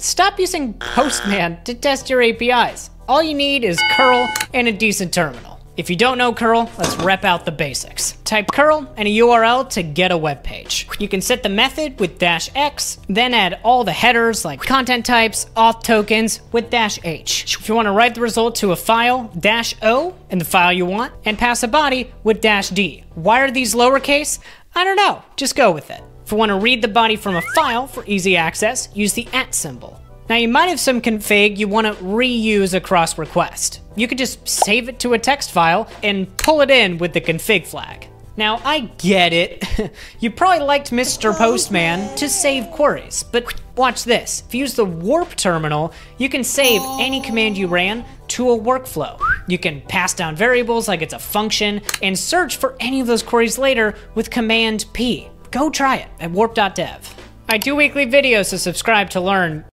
Stop using Postman to test your APIs. All you need is curl and a decent terminal. If you don't know curl, let's rep out the basics. Type curl and a URL to get a web page. You can set the method with -x, then add all the headers like content types, auth tokens with -h. If you want to write the result to a file, -o in the file you want, and pass a body with -d. Why are these lowercase? I don't know, just go with it. If you want to read the body from a file for easy access, use the @ symbol. Now you might have some config you want to reuse across request. You could just save it to a text file and pull it in with the config flag. Now I get it, you probably liked Mr. Postman to save queries, but watch this. If you use the warp terminal, you can save any command you ran to a workflow. You can pass down variables like it's a function and search for any of those queries later with Command P. Go try it at warp.dev. I do weekly videos, so subscribe to learn